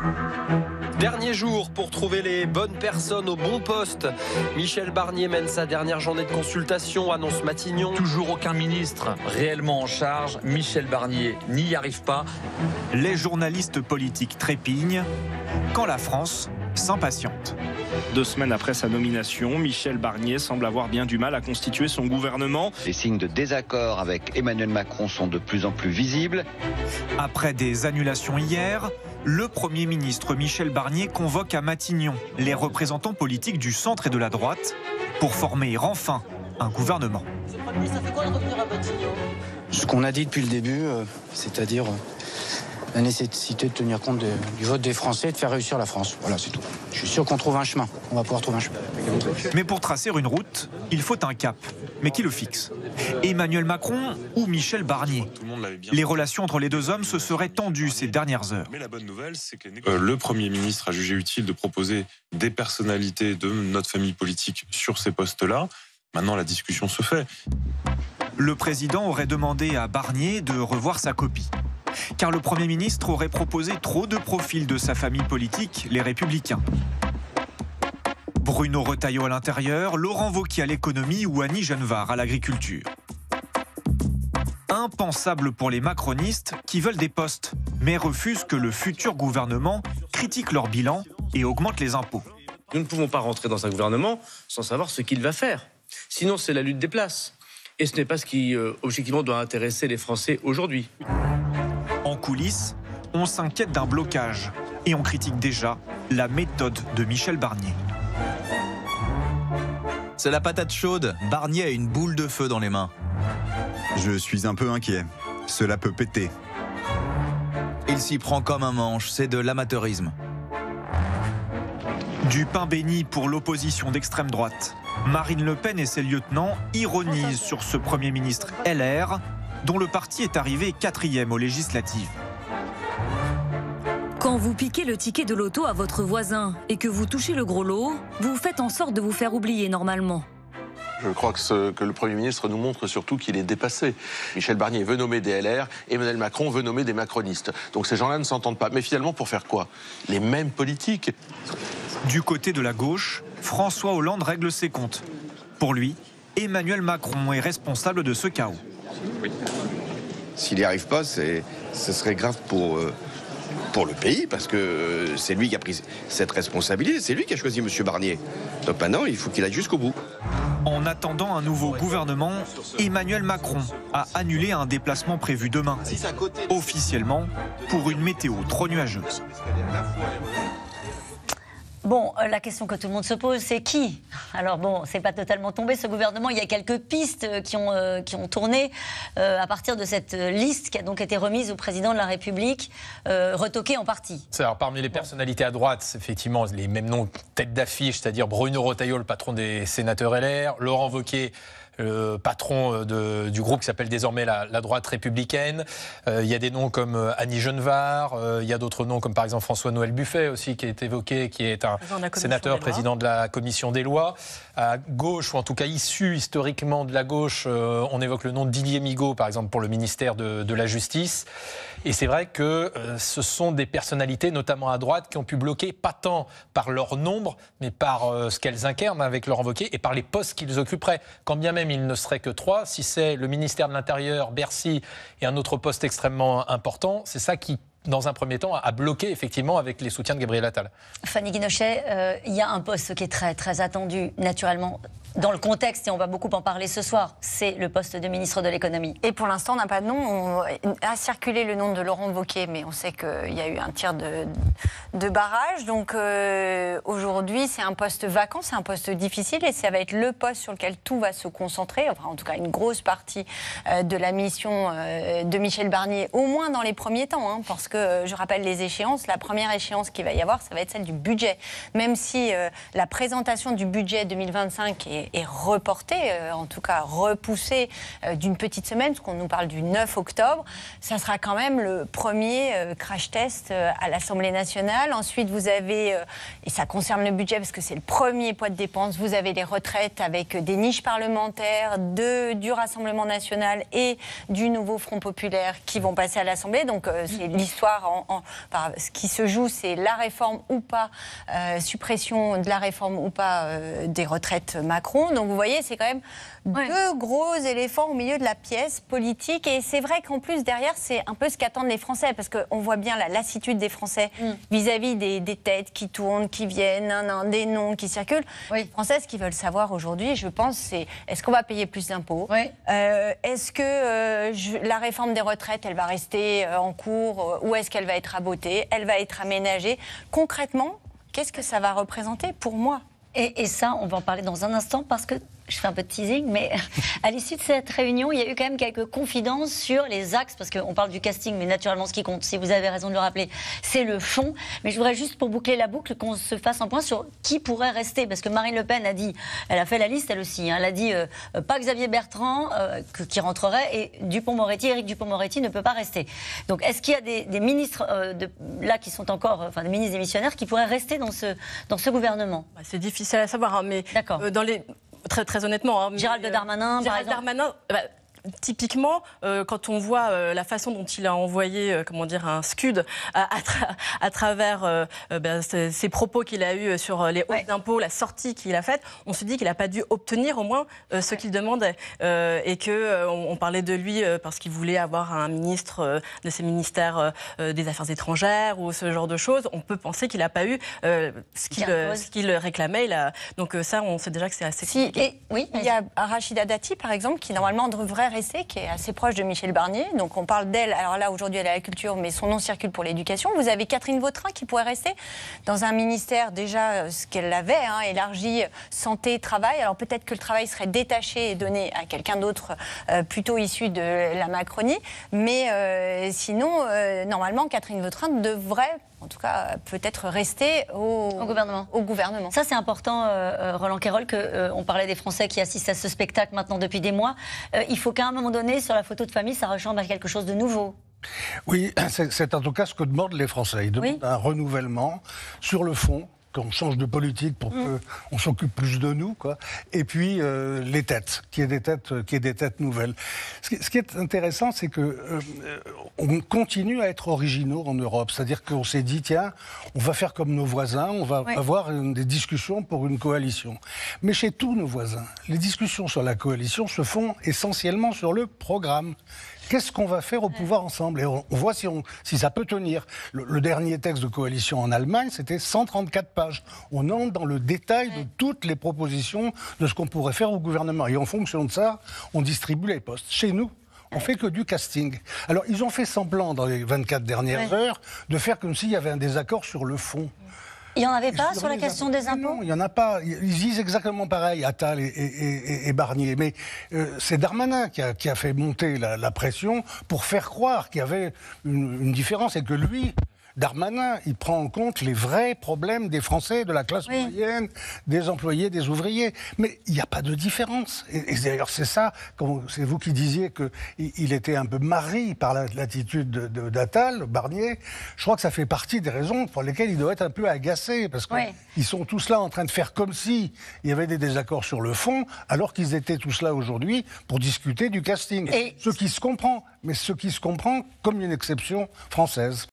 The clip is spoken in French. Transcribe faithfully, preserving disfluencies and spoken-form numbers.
Dernier jour pour trouver les bonnes personnes au bon poste. Michel Barnier mène sa dernière journée de consultation, annonce Matignon. Toujours aucun ministre réellement en charge. Michel Barnier n'y arrive pas. Les journalistes politiques trépignent quand la France s'impatiente. Deux semaines après sa nomination, Michel Barnier semble avoir bien du mal à constituer son gouvernement. Les signes de désaccord avec Emmanuel Macron sont de plus en plus visibles. Après des annulations hier, le Premier ministre Michel Barnier convoque à Matignon les représentants politiques du centre et de la droite pour former enfin un gouvernement. Monsieur le Premier ministre, ça fait quoi de revenir à Matignon ? Ce qu'on a dit depuis le début, euh, c'est-à-dire euh, la nécessité de tenir compte de, du vote des Français et de faire réussir la France. Voilà, c'est tout. Je suis sûr qu'on trouve un chemin. On va pouvoir trouver un chemin. Mais pour tracer une route, il faut un cap. Mais qui le fixe ? Emmanuel Macron ou Michel Barnier ? Les relations entre les deux hommes se seraient tendues ces dernières heures. Mais la bonne nouvelle, c'est que euh, le Premier ministre a jugé utile de proposer des personnalités de notre famille politique sur ces postes-là. Maintenant, la discussion se fait. Le président aurait demandé à Barnier de revoir sa copie. Car le Premier ministre aurait proposé trop de profils de sa famille politique, les Républicains. Bruno Retailleau à l'intérieur, Laurent Wauquiez à l'économie ou Annie Genevard à l'agriculture. Impensable pour les macronistes qui veulent des postes, mais refusent que le futur gouvernement critique leur bilan et augmente les impôts. Nous ne pouvons pas rentrer dans un gouvernement sans savoir ce qu'il va faire. Sinon, c'est la lutte des places. Et ce n'est pas ce qui, euh, objectivement, doit intéresser les Français aujourd'hui. En coulisses, on s'inquiète d'un blocage et on critique déjà la méthode de Michel Barnier. C'est la patate chaude. Barnier a une boule de feu dans les mains. Je suis un peu inquiet. Cela peut péter. Il s'y prend comme un manche, c'est de l'amateurisme. Du pain béni pour l'opposition d'extrême droite. Marine Le Pen et ses lieutenants ironisent sur ce Premier ministre L R, dont le parti est arrivé quatrième aux législatives. Quand vous piquez le ticket de loto à votre voisin et que vous touchez le gros lot, vous faites en sorte de vous faire oublier normalement. Je crois que, ce, que le Premier ministre nous montre surtout qu'il est dépassé. Michel Barnier veut nommer des L R, Emmanuel Macron veut nommer des macronistes. Donc ces gens-là ne s'entendent pas. Mais finalement, pour faire quoi ? Les mêmes politiques. Du côté de la gauche, François Hollande règle ses comptes. Pour lui, Emmanuel Macron est responsable de ce chaos. Oui. S'il n'y arrive pas, ce serait grave pour, euh, pour le pays, parce que euh, c'est lui qui a pris cette responsabilité, c'est lui qui a choisi M. Barnier. Donc maintenant, il faut qu'il aille jusqu'au bout. En attendant un nouveau gouvernement, Emmanuel Macron a annulé un déplacement prévu demain, officiellement pour une météo trop nuageuse. Bon, la question que tout le monde se pose, c'est qui ? Alors bon, c'est pas totalement tombé ce gouvernement. Il y a quelques pistes qui ont, euh, qui ont tourné euh, à partir de cette liste qui a donc été remise au président de la République, euh, retoquée en partie. Alors, parmi les personnalités à droite, c'est effectivement les mêmes noms tête d'affiche, c'est-à-dire Bruno Retailleau, le patron des sénateurs L R, Laurent Wauquiez, le patron de, du groupe qui s'appelle désormais la, la droite républicaine. Euh, il y a des noms comme Annie Genevard, euh, il y a d'autres noms comme par exemple François-Noël Buffet aussi qui est évoqué, qui est un sénateur président de la commission des lois. À gauche, ou en tout cas issu historiquement de la gauche, euh, on évoque le nom de Didier Migaud par exemple pour le ministère de, de la Justice. Et c'est vrai que euh, ce sont des personnalités, notamment à droite, qui ont pu bloquer, pas tant par leur nombre, mais par euh, ce qu'elles incarnent avec Laurent Wauquiez et par les postes qu'ils occuperaient. Quand bien même il ne serait que trois, si c'est le ministère de l'Intérieur, Bercy et un autre poste extrêmement important, c'est ça qui, dans un premier temps, a bloqué effectivement avec les soutiens de Gabriel Attal. Fanny Guinochet, euh, il y a un poste qui est très, très attendu, naturellement, dans le contexte, et on va beaucoup en parler ce soir, c'est le poste de ministre de l'économie. Et pour l'instant, on n'a pas de nom. On a circulé le nom de Laurent Wauquiez, mais on sait qu'il y a eu un tir de, de barrage. Donc euh, aujourd'hui, c'est un poste vacant, c'est un poste difficile, et ça va être le poste sur lequel tout va se concentrer, enfin en tout cas une grosse partie euh, de la mission euh, de Michel Barnier, au moins dans les premiers temps, hein, parce que euh, je rappelle les échéances. La première échéance qu'il va y avoir, ça va être celle du budget. Même si euh, la présentation du budget deux mille vingt-cinq est est reporté, euh, en tout cas repoussé euh, d'une petite semaine, parce qu'on nous parle du neuf octobre, ça sera quand même le premier euh, crash test euh, à l'Assemblée nationale. Ensuite, vous avez, euh, et ça concerne le budget parce que c'est le premier poids de dépenses, vous avez les retraites avec des niches parlementaires de, du Rassemblement national et du nouveau Front populaire qui vont passer à l'Assemblée. Donc euh, c'est l'histoire soir, en, en, enfin, ce qui se joue, c'est la réforme ou pas, euh, suppression de la réforme ou pas euh, des retraites Macron. Donc vous voyez, c'est quand même ouais. deux gros éléphants au milieu de la pièce politique. Et c'est vrai qu'en plus, derrière, c'est un peu ce qu'attendent les Français, parce qu'on voit bien la lassitude des Français mm. vis-à-vis des, des têtes qui tournent, qui viennent, nan, nan, des noms qui circulent. Oui. Les Français, ce qu'ils veulent savoir aujourd'hui, je pense, c'est est-ce qu'on va payer plus d'impôts oui. euh, Est-ce que euh, je, la réforme des retraites, elle va rester euh, en cours euh, ou est-ce qu'elle va être rabotée? Elle va être aménagée. Concrètement, qu'est-ce que ça va représenter pour moi? Et, et ça, on va en parler dans un instant parce que je fais un peu de teasing, mais à l'issue de cette réunion, il y a eu quand même quelques confidences sur les axes, parce qu'on parle du casting, mais naturellement, ce qui compte, si vous avez raison de le rappeler, c'est le fond. Mais je voudrais juste, pour boucler la boucle, qu'on se fasse un point sur qui pourrait rester, parce que Marine Le Pen a dit, elle a fait la liste, elle aussi, hein, elle a dit euh, pas Xavier Bertrand euh, que, qui rentrerait, et Dupond-Moretti, Éric Dupond-Moretti ne peut pas rester. Donc, est-ce qu'il y a des, des ministres euh, de, là qui sont encore, enfin des ministres démissionnaires, qui pourraient rester dans ce, dans ce gouvernement? C'est difficile à savoir, hein, mais euh, dans les... Très, très honnêtement. Hein, Gérald Darmanin, Gérald par exemple. Darmanin, bah, typiquement, euh, quand on voit euh, la façon dont il a envoyé, euh, comment dire, un scud à, à, tra à travers euh, bah, ces, ces propos qu'il a eus sur les hausses ouais. d'impôts, la sortie qu'il a faite, on se dit qu'il n'a pas dû obtenir au moins euh, ce qu'il demandait. Euh, et qu'on euh, on parlait de lui euh, parce qu'il voulait avoir un ministre euh, de ses ministères euh, des Affaires étrangères ou ce genre de choses. On peut penser qu'il n'a pas eu euh, ce qu'il euh, qu'il réclamait. Il a... Donc euh, ça, on sait déjà que c'est assez si, compliqué. Et, oui, il y a Rachida Dati, par exemple, qui normalement devrait rester, qui est assez proche de Michel Barnier. Donc on parle d'elle, alors là aujourd'hui elle est à la culture, mais son nom circule pour l'éducation. Vous avez Catherine Vautrin qui pourrait rester dans un ministère déjà ce qu'elle avait, hein, élargi santé, travail. Alors peut-être que le travail serait détaché et donné à quelqu'un d'autre euh, plutôt issu de la Macronie. Mais euh, sinon, euh, normalement Catherine Vautrin devrait... en tout cas, peut-être rester au, au, gouvernement. au gouvernement. Ça, c'est important, euh, Roland Quérol, qu'on euh, parlait des Français qui assistent à ce spectacle maintenant depuis des mois. Euh, il faut qu'à un moment donné, sur la photo de famille, ça ressemble à quelque chose de nouveau. Oui, c'est en tout cas ce que demandent les Français. Ils demandent oui. un renouvellement sur le fond, qu'on change de politique pour mmh. qu'on s'occupe plus de nous, quoi. Et puis euh, les têtes, qu'il y ait des têtes, qu'il y ait des têtes nouvelles. Ce qui, ce qui est intéressant, c'est que euh, on continue à être originaux en Europe. C'est-à-dire qu'on s'est dit, tiens, on va faire comme nos voisins, on va oui. avoir une, des discussions pour une coalition. Mais chez tous nos voisins, les discussions sur la coalition se font essentiellement sur le programme. Qu'est-ce qu'on va faire au pouvoir ensemble? Et on, on voit si, on, si ça peut tenir. Le, le dernier texte de coalition en Allemagne, c'était cent trente-quatre pages. On entre dans le détail de toutes les propositions de ce qu'on pourrait faire au gouvernement. Et en fonction de ça, on distribue les postes. Chez nous, on fait que du casting. Alors, ils ont fait semblant dans les vingt-quatre dernières ouais. heures de faire comme s'il y avait un désaccord sur le fond. Il n'y en avait pas sur, sur la question des impôts? Non, il n'y en a pas. Ils disent exactement pareil, Attal et, et, et, et Barnier. Mais euh, c'est Darmanin qui a, qui a fait monter la, la pression pour faire croire qu'il y avait une, une différence et que lui... Darmanin, il prend en compte les vrais problèmes des Français, de la classe oui. moyenne, des employés, des ouvriers. Mais il n'y a pas de différence. Et, et d'ailleurs, c'est ça, c'est vous qui disiez qu'il était un peu marri par l'attitude d'Attal, Barnier. Je crois que ça fait partie des raisons pour lesquelles il doit être un peu agacé. Parce qu'ils oui. sont tous là en train de faire comme si il y avait des désaccords sur le fond, alors qu'ils étaient tous là aujourd'hui pour discuter du casting. Et ce qui se comprend, mais ce qui se comprend comme une exception française.